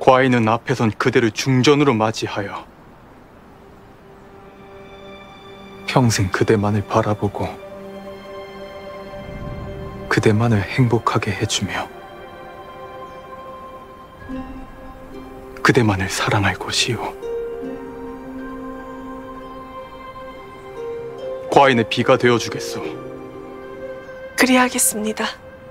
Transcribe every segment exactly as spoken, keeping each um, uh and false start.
과인은 앞에선 그대를 중전으로 맞이하여 평생 그대만을 바라보고 그대만을 행복하게 해주며 그대만을 사랑할 것이요. 과인의 비가 되어주겠소. 그리하겠습니다.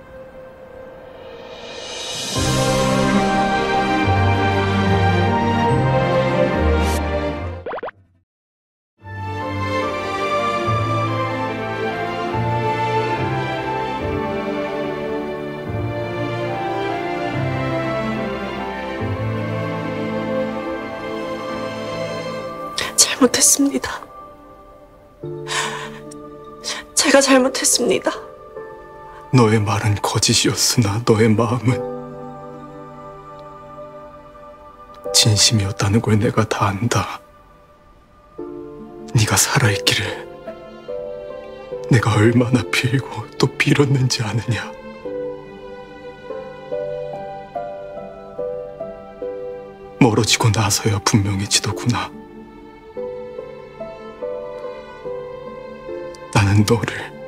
잘못했습니다. 제가 잘못했습니다. 너의 말은 거짓이었으나 너의 마음은 진심이었다는 걸 내가 다 안다. 네가 살아있기를 내가 얼마나 빌고 또 빌었는지 아느냐. 멀어지고 나서야 분명해지더구나. 나는 너를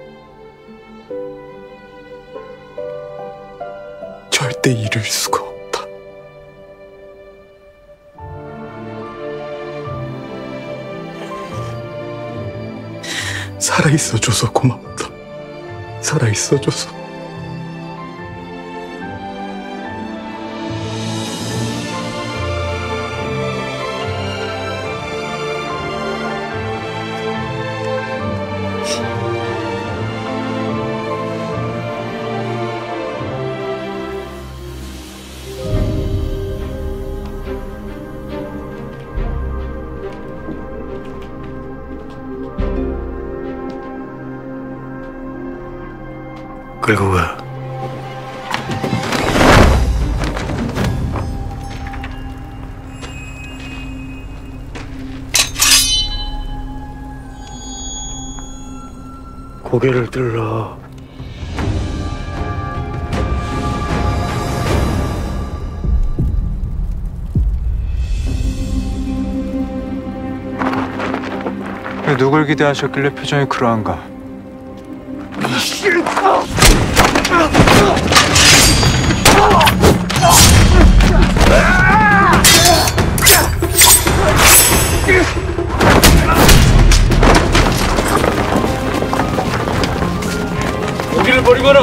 절대 잃을 수가 없다. 살아있어줘서 고맙다. 살아있어줘서. 끌고 가. 고개를 들러. 누굴 기대하셨길래 표정이 그러한가? 여기를 버리거라.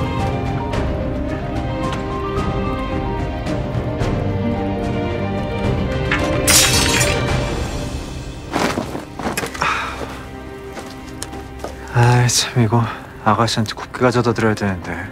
아이 참, 이거 아가씨한테 곱게 가져다 드려야 되는데.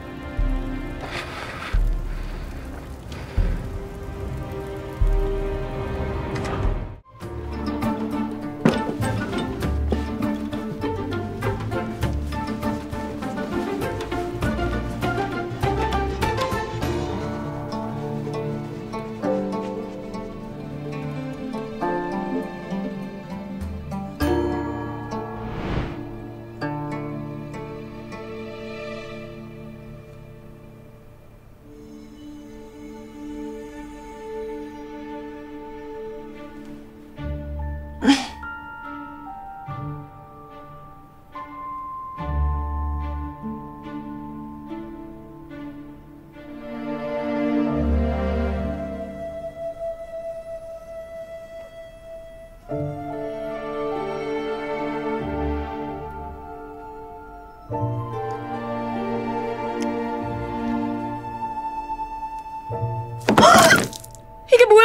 이게 뭐야?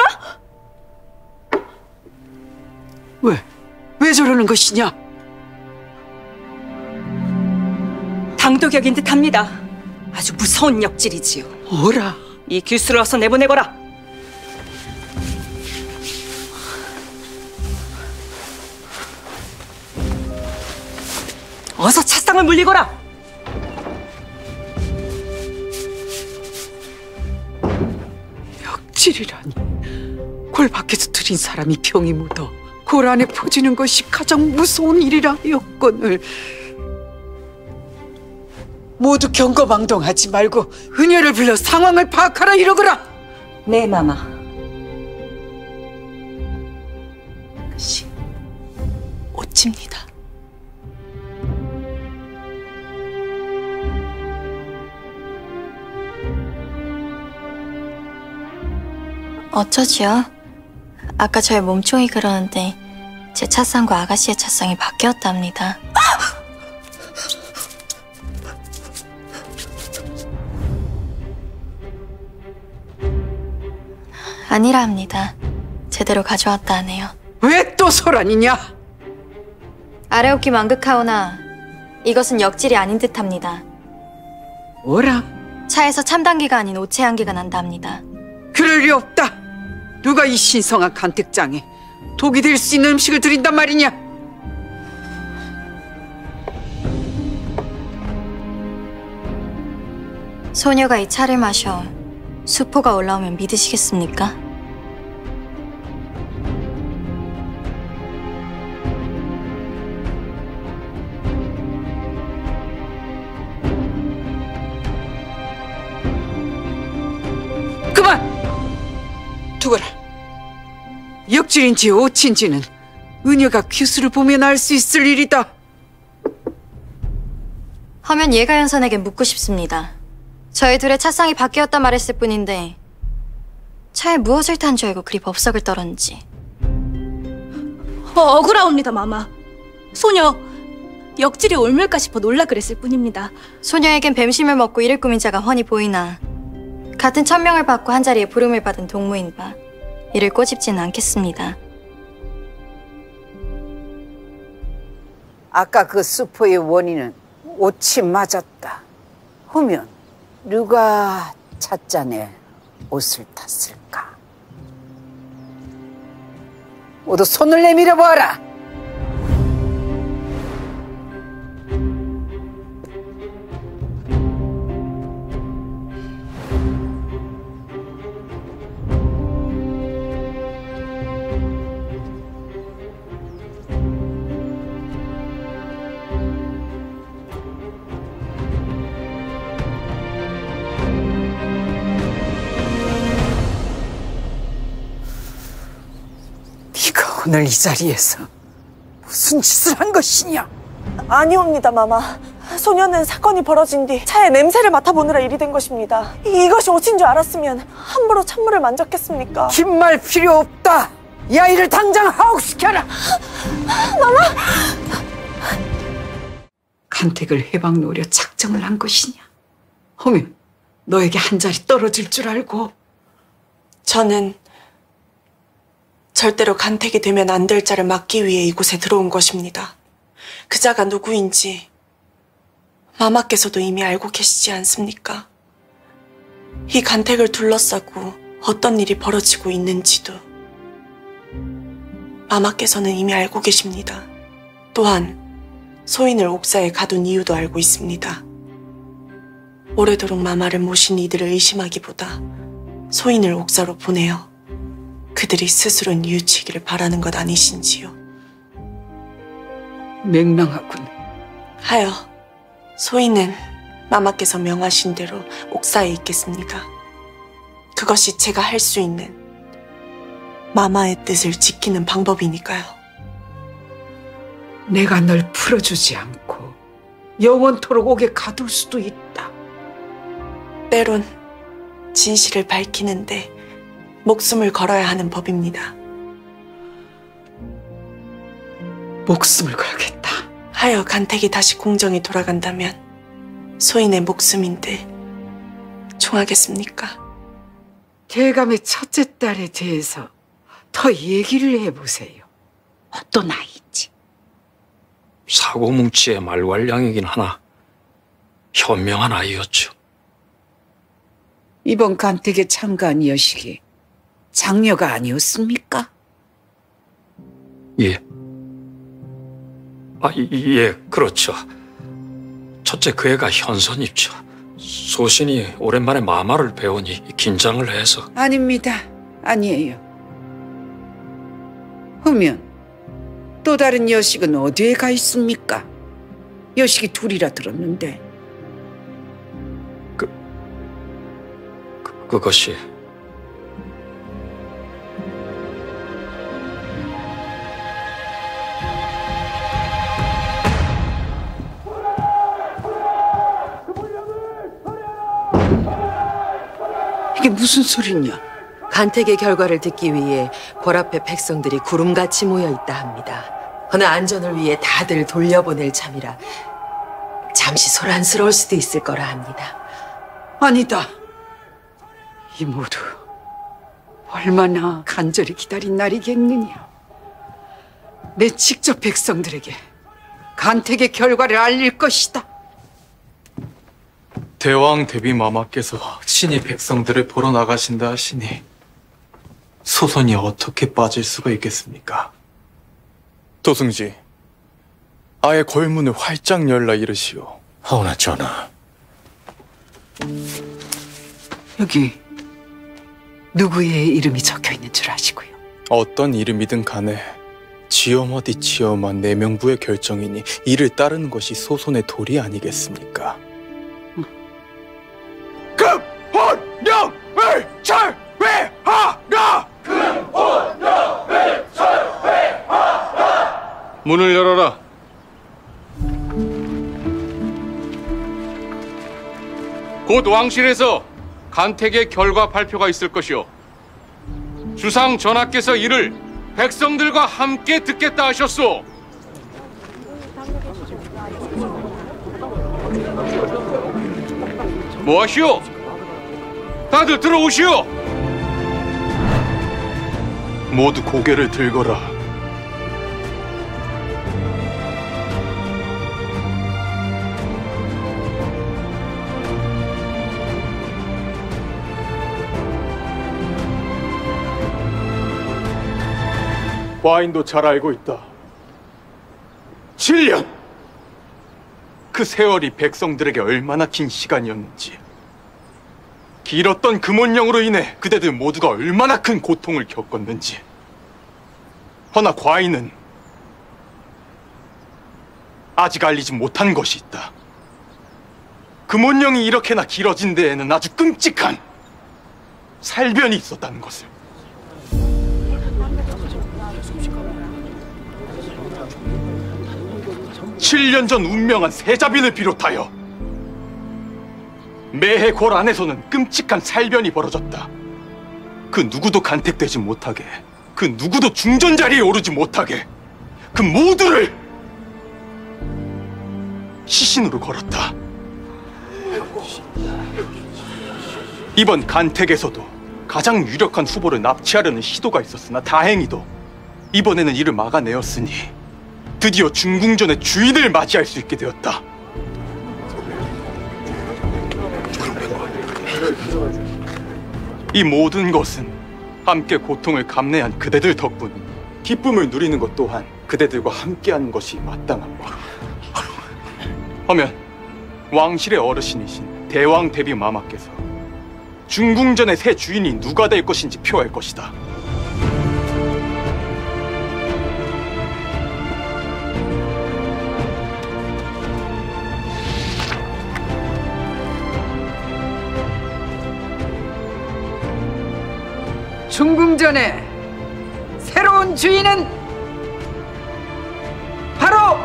왜? 왜 저러는 것이냐? 당도격인 듯합니다. 아주 무서운 역질이지요. 어라? 이 규수를 어서 내보내거라. 어서 찻상을 물리거라. 역질이라니. 골 밖에서 들인 사람이 병이 묻어 골 안에 퍼지는 것이 가장 무서운 일이라 하였거늘. 모두 경거망동하지 말고 은혜를 빌려 상황을 파악하라 이러거라. 네, 마마. 것이 어찌입니다. 어쩌지요? 아까 저의 몸종이 그러는데 제 찻상과 아가씨의 찻상이 바뀌었답니다. 아니라 합니다. 제대로 가져왔다 하네요. 왜 또 소란이냐? 아래옵기 망극하오나 이것은 역질이 아닌 듯합니다. 뭐라? 차에서 참단기가 아닌 오체 향기가 난다 합니다. 그럴 리 없다. 누가 이 신성한 간택장에 독이 될 수 있는 음식을 드린단 말이냐? 소녀가 이 차를 마셔 수포가 올라오면 믿으시겠습니까? 그만! 두거라. 역질인지 오친지는 은여가 귀수를 보면 알 수 있을 일이다. 허면 예가연선에게 묻고 싶습니다. 저희 둘의 찻상이 바뀌었다 말했을 뿐인데 차에 무엇을 탄 줄 알고 그리 법석을 떨었는지. 어, 억울하옵니다, 마마. 소녀 역질이 옮을까 싶어 놀라 그랬을 뿐입니다. 소녀에겐 뱀심을 먹고 이를 꾸민 자가 훤히 보이나 같은 천명을 받고 한자리에 부름을 받은 동무인 바 이를 꼬집지는 않겠습니다. 아까 그 수포의 원인은 옷이 맞았다. 하면 누가 찻잔에 옷을 탔을까? 모두 손을 내밀어 보아라. 네가 오늘 이 자리에서 무슨 짓을 한 것이냐? 아니옵니다, 마마. 소녀는 사건이 벌어진 뒤 차에 냄새를 맡아보느라 일이 된 것입니다. 이것이 옷인 줄 알았으면 함부로 찬물을 만졌겠습니까? 긴 말 필요 없다. 이 아이를 당장 하옥시켜라. 마마! 간택을 해방 노려 작정을 한 것이냐? 허면 너에게 한 자리 떨어질 줄 알고. 저는 절대로 간택이 되면 안 될 자를 막기 위해 이곳에 들어온 것입니다. 그 자가 누구인지 마마께서도 이미 알고 계시지 않습니까? 이 간택을 둘러싸고 어떤 일이 벌어지고 있는지도 마마께서는 이미 알고 계십니다. 또한 소인을 옥사에 가둔 이유도 알고 있습니다. 오래도록 마마를 모신 이들을 의심하기보다 소인을 옥사로 보내어 그들이 스스로 뉘우치기를 바라는 것 아니신지요? 맹랑하군. 하여 소인은 마마께서 명하신 대로 옥사에 있겠습니다. 그것이 제가 할 수 있는 마마의 뜻을 지키는 방법이니까요. 내가 널 풀어주지 않고 영원토록 옥에 가둘 수도 있다. 때론 진실을 밝히는데 목숨을 걸어야 하는 법입니다. 목숨을 걸겠다. 하여 간택이 다시 공정이 돌아간다면 소인의 목숨인데 종하겠습니까? 대감의 첫째 딸에 대해서 더 얘기를 해보세요. 어떤 아이인지. 사고뭉치의 말괄량이긴 하나 현명한 아이였죠. 이번 간택에 참가한 여식이 장녀가 아니었습니까? 예. 아, 예, 그렇죠. 첫째 그 애가 현선입죠. 소신이 오랜만에 마마를 배우니 긴장을 해서. 아닙니다. 아니에요. 하면 또 다른 여식은 어디에 가 있습니까? 여식이 둘이라 들었는데. 그, 그 그것이... 이게 무슨 소리냐? 간택의 결과를 듣기 위해 궐 앞에 백성들이 구름같이 모여 있다 합니다. 어느 안전을 위해 다들 돌려보낼 참이라 잠시 소란스러울 수도 있을 거라 합니다. 아니다. 이 모두 얼마나 간절히 기다린 날이겠느냐. 내 직접 백성들에게 간택의 결과를 알릴 것이다. 대왕 대비 마마께서 친히 백성들을 보러 나가신다 하시니 소선이 어떻게 빠질 수가 있겠습니까? 도승지, 아예 골문을 활짝 열라 이르시오. 하오나 전하. 여기 누구의 이름이 적혀 있는 줄 아시고요? 어떤 이름이든 간에 지엄어디 지엄한 내명부의 결정이니 이를 따르는 것이 소손의 도리 아니겠습니까? 금혼령을 철회하라! 금혼령을 철회하라! 문을 열어라. 곧 왕실에서 간택의 결과 발표가 있을 것이오. 주상 전하께서 이를 백성들과 함께 듣겠다 하셨소. 뭐하시오? 다들 들어오시오. 모두 고개를 들거라. 와인도 잘 알고 있다. 칠 년! 그 세월이 백성들에게 얼마나 긴 시간이었는지, 길었던 금원령으로 인해 그대들 모두가 얼마나 큰 고통을 겪었는지. 허나 과인은 아직 알리지 못한 것이 있다. 금원령이 이렇게나 길어진 데에는 아주 끔찍한 살변이 있었다는 것을. 칠 년 전 운명한 세자빈을 비롯하여 매해 골 안에서는 끔찍한 살변이 벌어졌다. 그 누구도 간택되지 못하게, 그 누구도 중전 자리에 오르지 못하게 그 모두를 시신으로 걸었다. 이번 간택에서도 가장 유력한 후보를 납치하려는 시도가 있었으나 다행히도 이번에는 이를 막아내었으니 드디어 중궁전의 주인을 맞이할 수 있게 되었다. 이 모든 것은 함께 고통을 감내한 그대들 덕분이니 기쁨을 누리는 것 또한 그대들과 함께하는 것이 마땅한 바. 하면 왕실의 어르신이신 대왕 대비 마마께서 중궁전의 새 주인이 누가 될 것인지 표할 것이다. 중궁전의 새로운 주인은 바로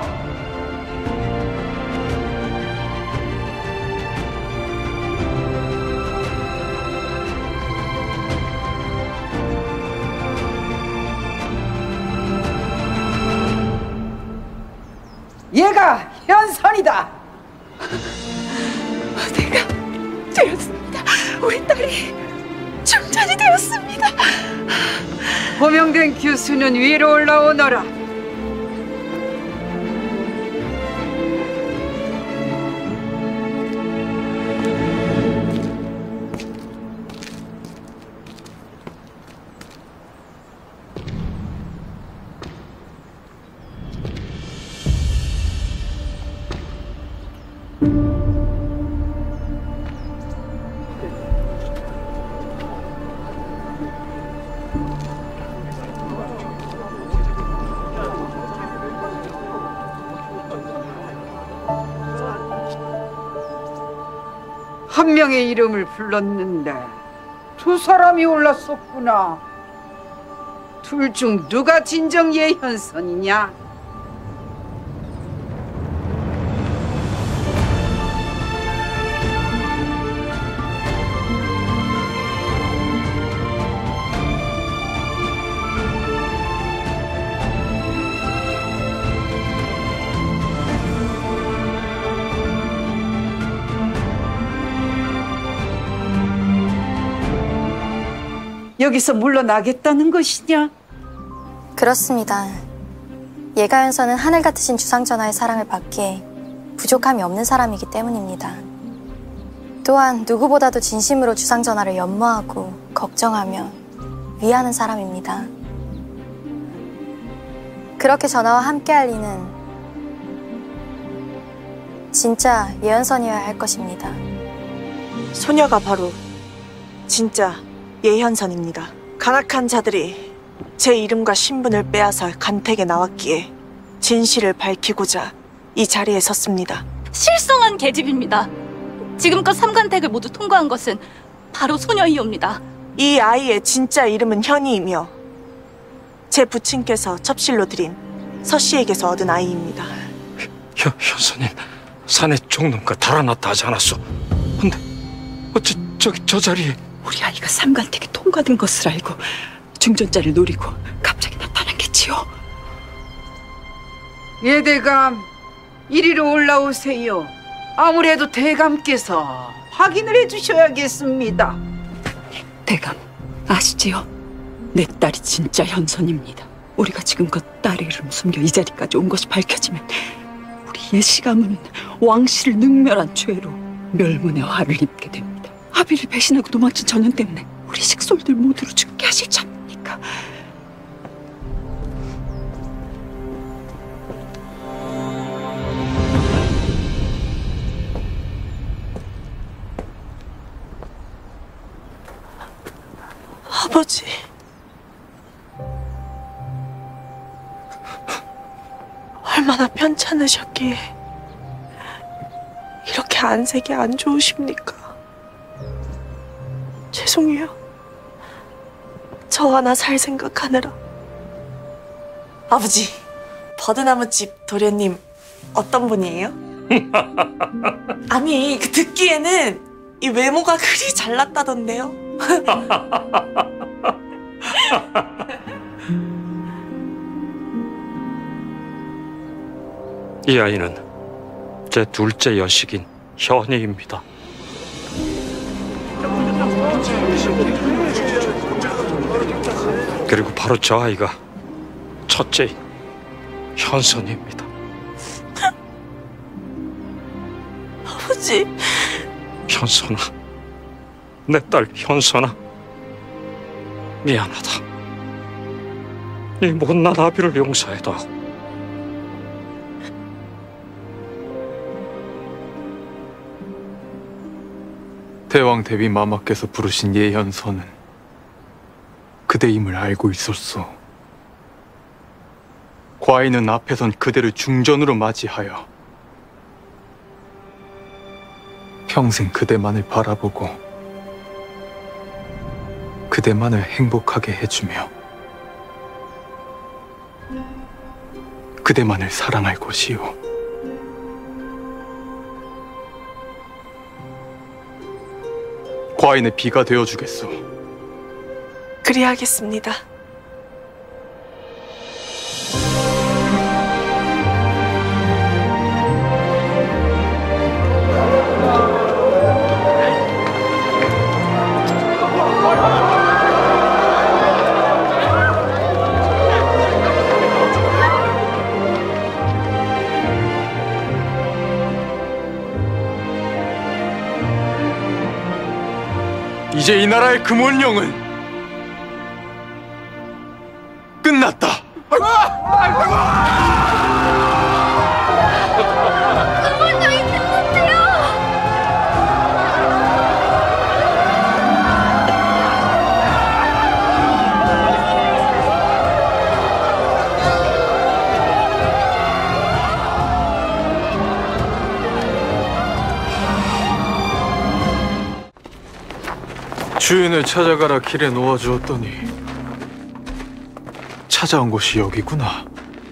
얘가 현선이다. 내가 되었습니다. 우리 딸이 충전이 되었습니다. 호명된 교수는 위로 올라오너라. 한 명의 이름을 불렀는데 두 사람이 올랐었구나. 둘 중 누가 진정 예현선이냐? 여기서 물러나겠다는 것이냐? 그렇습니다. 예가연선은 하늘 같으신 주상전하의 사랑을 받기에 부족함이 없는 사람이기 때문입니다. 또한 누구보다도 진심으로 주상전하를 연모하고 걱정하며 위하는 사람입니다. 그렇게 전하와 함께할 이는 진짜 예현선이어야 할 것입니다. 소녀가 바로 진짜 예현선입니다. 간악한 자들이 제 이름과 신분을 빼앗아 간택에 나왔기에 진실을 밝히고자 이 자리에 섰습니다. 실성한 계집입니다. 지금껏 삼간택을 모두 통과한 것은 바로 소녀이옵니다. 이 아이의 진짜 이름은 현이이며 제 부친께서 첩실로 드린 서씨에게서 얻은 아이입니다. 현, 현선님, 산에 종놈과 달아났다 하지 않았소? 근데 어째 저기 저 자리에 우리 아이가 삼간택이 통과된 것을 알고 중전자를 노리고 갑자기 나타났겠지요. 예대감, 이리로 올라오세요. 아무래도 대감께서 확인을 해주셔야겠습니다. 대감, 아시지요? 내 딸이 진짜 현선입니다. 우리가 지금껏 딸의 이름 숨겨 이 자리까지 온 것이 밝혀지면 우리 예씨 가문은 왕실을 능멸한 죄로 멸문의 화를 입게 됩니다. 아비를 배신하고 도망친 전연 때문에 우리 식솔들 모두를 죽게 하실 참입니까? 아버지. 얼마나 편찮으셨기에 이렇게 안색이 안 좋으십니까? 죄송해요. 저 하나 살 생각하느라. 아버지, 버드나무집 도련님 어떤 분이에요? 아니, 그 듣기에는 이 외모가 그리 잘났다던데요. 이 아이는 제 둘째 여식인 현이입니다. 그리고 바로 저 아이가 첫째인 현선입니다. 아버지. 현선아, 내 딸 현선아, 미안하다. 이 못난 아비를 용서해다. 대왕 대비 마마께서 부르신 예현선은 그대임을 알고 있었소. 과인은 앞에선 그대를 중전으로 맞이하여 평생 그대만을 바라보고 그대만을 행복하게 해주며 그대만을 사랑할 것이오. 과인의 비가 되어주겠소. 그리하겠습니다. 이제 이 나라의 금원령은 끝났다. 금원령이 끝났대요. 주인을 찾아가라 길에 놓아주었더니 찾아온 곳이 여기구나.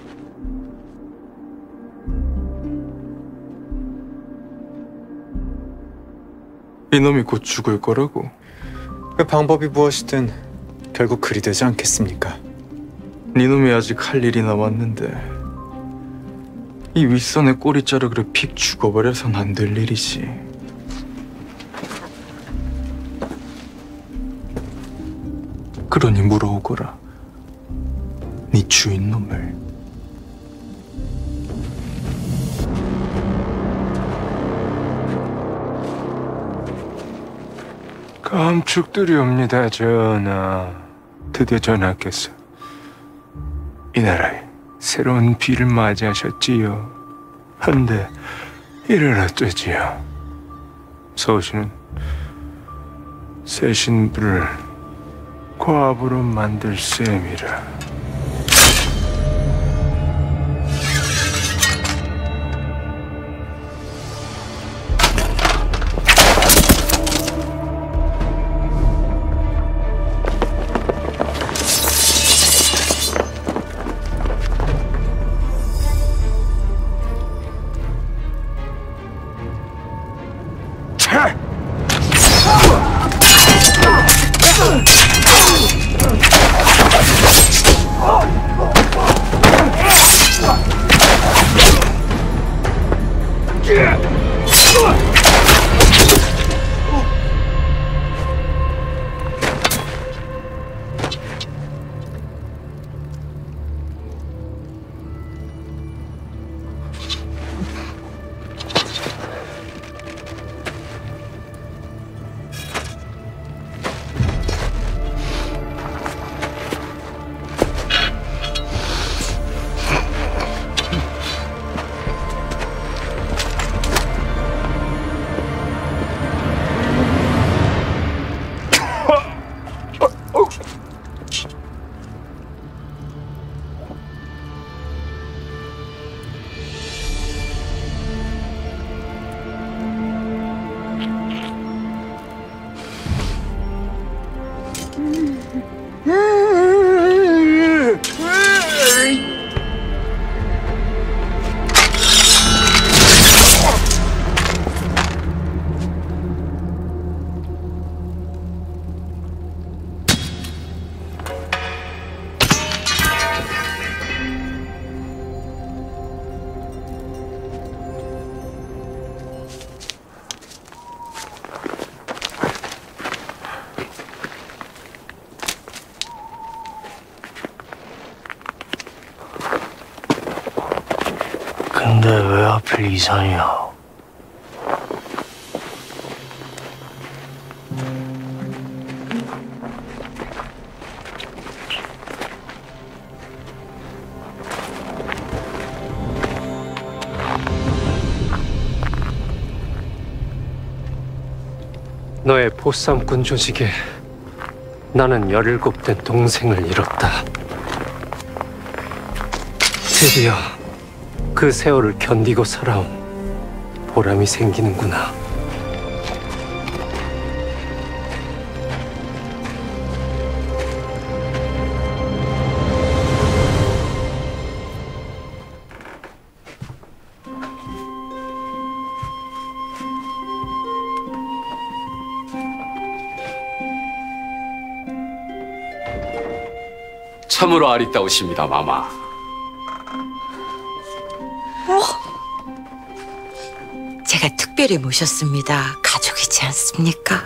이놈이 곧 죽을 거라고. 그 방법이 무엇이든 결국 그리 되지 않겠습니까? 니놈이 아직 할 일이 남았는데 이 윗선의 꼬리자르기를 픽 죽어버려선 안 될 일이지. 그러니 물어오거라. 네 주인 놈을. 감축드리옵니다, 전하. 드디어 전하께서 이 나라에 새로운 비를 맞이하셨지요. 한데 이를 어쩌지요. 서우시는 새 신부를 과부로 만들 셈이라. 근데 왜 하필 이산이야? 너의 보쌈꾼 조직에 나는 열일곱 된 동생을 잃었다. 드디어 그 세월을 견디고 살아온 보람이 생기는구나. 참으로 아리따우십니다, 마마. 제가 특별히 모셨습니다. 가족이지 않습니까?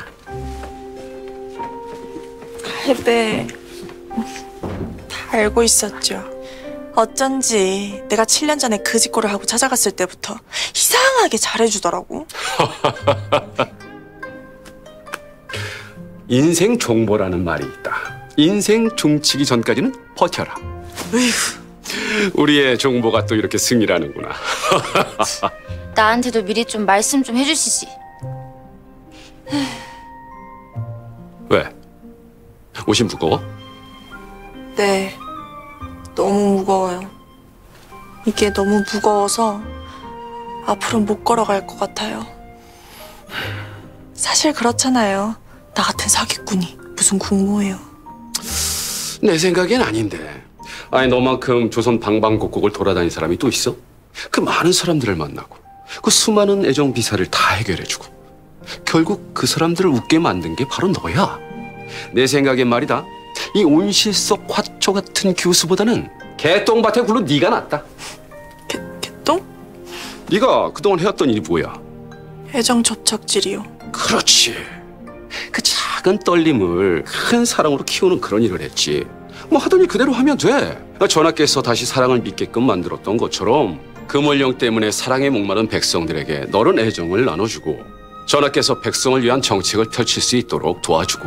네, 다 알고 있었죠. 어쩐지 내가 칠 년 전에 그 짓고를 하고 찾아갔을 때부터 이상하게 잘해주더라고. 인생 종보라는 말이 있다. 인생 종치기 전까지는 버텨라. 우리의 종보가 또 이렇게 승이라는구나. 나한테도 미리 좀 말씀 좀 해주시지. 왜? 옷이 무거워? 네, 너무 무거워요. 이게 너무 무거워서 앞으로 못 걸어갈 것 같아요. 사실 그렇잖아요. 나 같은 사기꾼이 무슨 국모예요. 내 생각엔 아닌데. 아니, 너만큼 조선 방방곡곡을 돌아다닌 사람이 또 있어? 그 많은 사람들을 만나고 그 수많은 애정 비사를 다 해결해주고 결국 그 사람들을 웃게 만든 게 바로 너야. 내 생각엔 말이다, 이 온실 속 화초 같은 교수보다는 개똥밭에 굴러 네가 낫다. 개, 개똥? 네가 그동안 해왔던 일이 뭐야? 애정 접착질이요. 그렇지. 그 작은 작은 떨림을 큰 사랑으로 키우는 그런 일을 했지. 뭐 하던 일 그대로 하면 돼. 전하께서 다시 사랑을 믿게끔 만들었던 것처럼 금원령 때문에 사랑에 목마른 백성들에게 너른 애정을 나눠주고 전하께서 백성을 위한 정책을 펼칠 수 있도록 도와주고.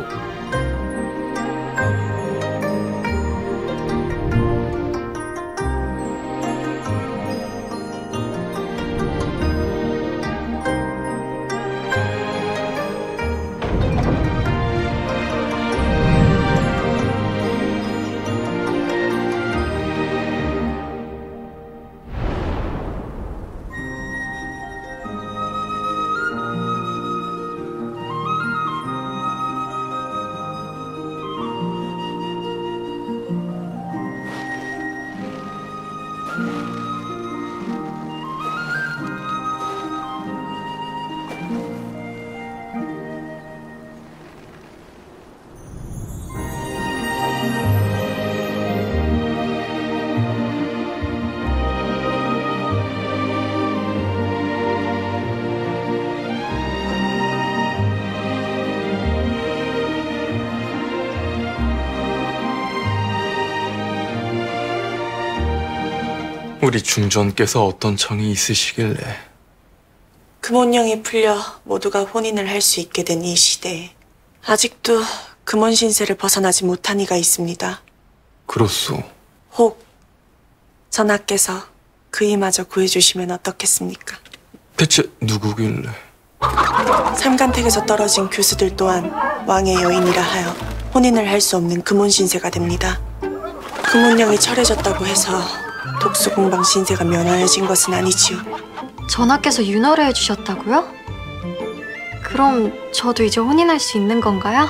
우리 중전께서 어떤 청이 있으시길래? 금원령이 풀려 모두가 혼인을 할 수 있게 된 이 시대에 아직도 금원 신세를 벗어나지 못한 이가 있습니다. 그렇소. 혹 전하께서 그 이마저 구해주시면 어떻겠습니까? 대체 누구길래? 삼간택에서 떨어진 교수들 또한 왕의 여인이라 하여 혼인을 할 수 없는 금원 신세가 됩니다. 금원령이 철해졌다고 해서 독수공방 신세가 면하여진 것은 아니지요. 전하께서 윤허를 해주셨다고요? 그럼 저도 이제 혼인할 수 있는 건가요?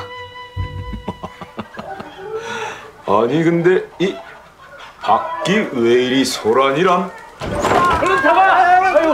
아니 근데 이 밖이 왜 이리 소란이람? 그럼 잡아! 아유!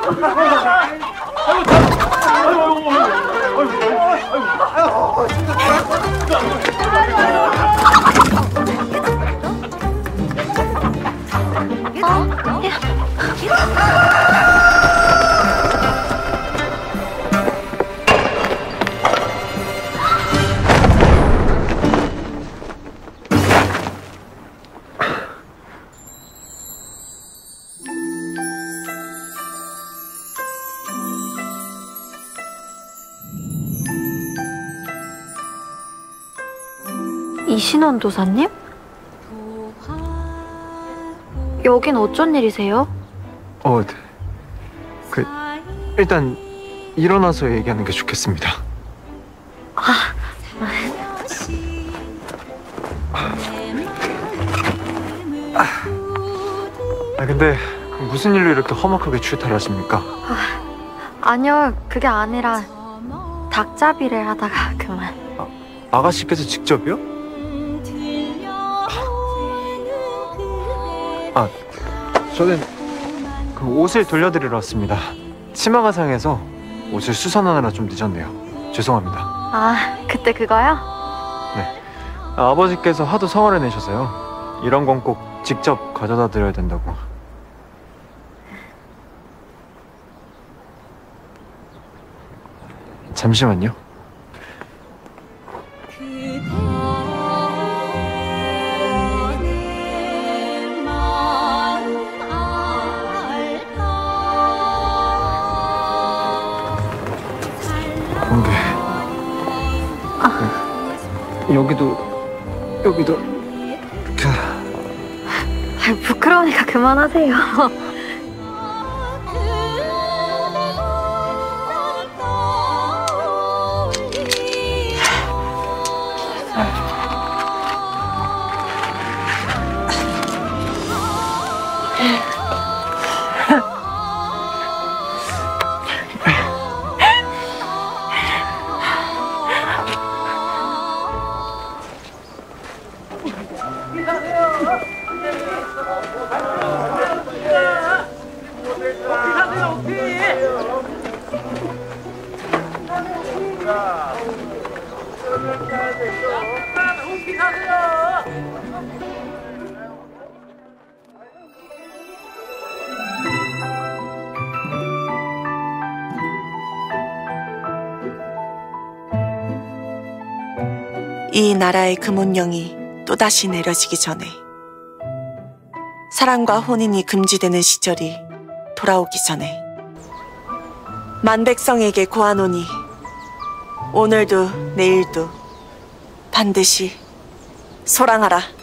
이신원 도사님? 여긴 어쩐 일이세요? 어, 네. 그 일단 일어나서 얘기하는 게 좋겠습니다. 아, 아 근데 무슨 일로 이렇게 험악하게 출탈하십니까? 아, 아니요, 그게 아니라 닭잡이를 하다가 그만. 아, 아가씨께서 직접이요? 아, 저는 그 옷을 돌려드리러 왔습니다. 치마가 상해서 옷을 수선하느라 좀 늦었네요. 죄송합니다. 아, 그때 그거요? 네. 아, 아버지께서 하도 성화를 내셔서요. 이런 건 꼭 직접 가져다 드려야 된다고. 잠시만요. 공개. 아. 여기도 여기도. 그. 아, 부끄러우니까 그만하세요. 이 나라의 금운령이 또다시 내려지기 전에 사랑과 혼인이 금지되는 시절이 돌아오기 전에 만백성에게 고하노니 오늘도 내일도 반드시 소랑하라.